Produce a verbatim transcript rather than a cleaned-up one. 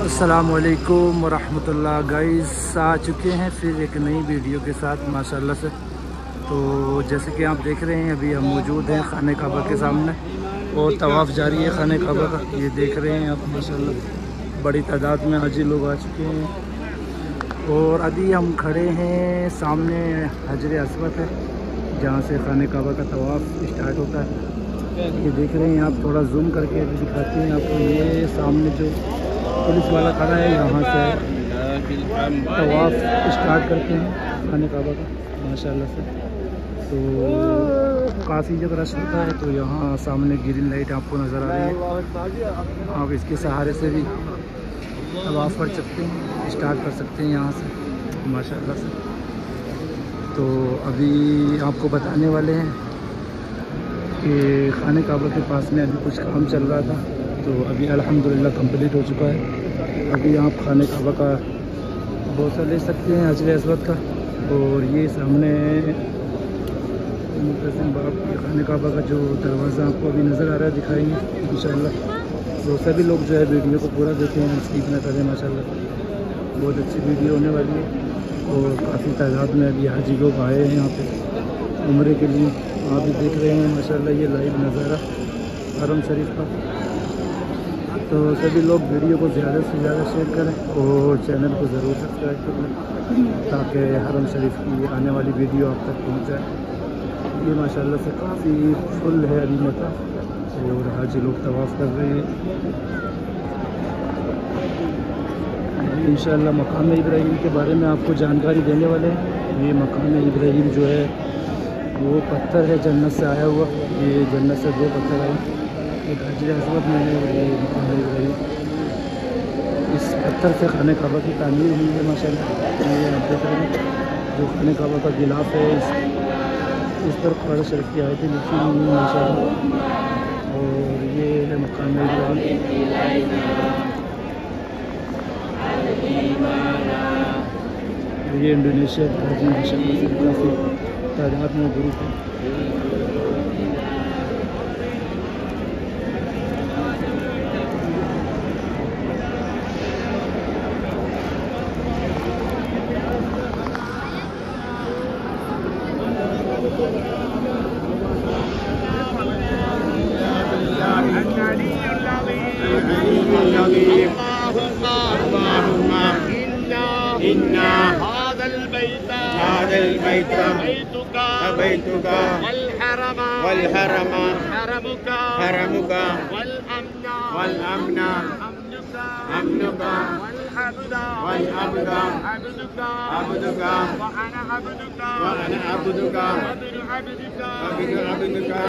अस्सलामुअलैकुम वरहमतुल्लाह गाइस, आ चुके हैं फिर एक नई वीडियो के साथ माशाल्लाह से। तो जैसे कि आप देख रहे हैं अभी हम मौजूद हैं खाने काबा के सामने और तवाफ़ जारी है खाने काबा का। ये देख रहे हैं आप माशाल्लाह बड़ी तादाद में हाजी लोग आ चुके हैं और अभी हम खड़े हैं सामने हजर अस्वद है जहाँ से खाने काबा का तवाफ़ स्टार्ट होता है। ये देख रहे हैं आप, थोड़ा जूम करके अभी दिखाते हैं आपको। ये सामने जो पुलिस वाला खड़ा है यहाँ से तवाफ़ स्टार्ट करते हैं खाने काबा का माशाल्लाह से। तो काफ़ी जब रश होता है तो यहाँ सामने ग्रीन लाइट आपको नज़र आ रही है, आप इसके सहारे से भी तवाफ़ कर सकते हैं, स्टार्ट कर सकते हैं यहाँ से माशाल्लाह से। तो अभी आपको बताने वाले हैं कि खाने काबा के पास में अभी कुछ काम चल रहा था, तो अभी अल्हम्दुलिल्लाह कंप्लीट हो चुका है। अभी आप खाने काबा का बोसा ले सकते हैं हजर अस्वद का। और ये सामने बाप के खाने काबा का जो दरवाज़ा आपको अभी नज़र आ रहा है दिखाएंगे इंशाअल्लाह। तो सभी लोग जो है वीडियो को पूरा देखें हैं, स्किप ना करें माशाल्लाह। बहुत अच्छी वीडियो होने वाली है और काफ़ी तादाद में अभी हाजी लोग आए हैं यहाँ पे उम्रे के लिए। आप भी देख रहे हैं माशाल्लाह ये लाइव नज़ारा हरम शरीफ का। तो सभी लोग वीडियो को ज़्यादा से ज़्यादा शेयर करें और चैनल को ज़रूर सब्सक्राइब कर लें ताकि हरम शरीफ की आने वाली वीडियो आप तक पहुंच जाए। ये माशाल्लाह से काफ़ी फुल है अभी मताफ और हाजी लोग तवाफ़ कर रहे हैं। इंशाअल्लाह मकाम इब्राहीम के बारे में आपको जानकारी देने वाले हैं। ये मकाम इब्राहीम जो है वो पत्थर है जन्नत से आया हुआ। ये जन्नत से दो पत्थर आए, एक हजर अस्वद में है और ये मकाम इब्राहीम। इस पत्थर से खाने काबा की तामीर हुई है माशाल्लाह। ये आप देख रहे हैं जो खाने काबा का गिलाफ है, इस इस पर कुरान शरीफ की आयतें लिखी हुई हैं माशाल्लाह। और ये है मकाम इब्राहीम। ये इंडोनेशिया का हाजी माशाल्लाह से काफ़ी तादाद में ग्रुप है। इन्ना हादल बैता हादल बैता बैतुका बैतुका वल हरमा वल हरमा हरमुका हरमुका वल अमना वल अमना अमनुका अमनुका वल अब्दा वल अब्दा अब्दुका अब्दुका व अना अब्दुका व अना अब्दुका अब्दु अब्दुका अब्दु अब्दुका।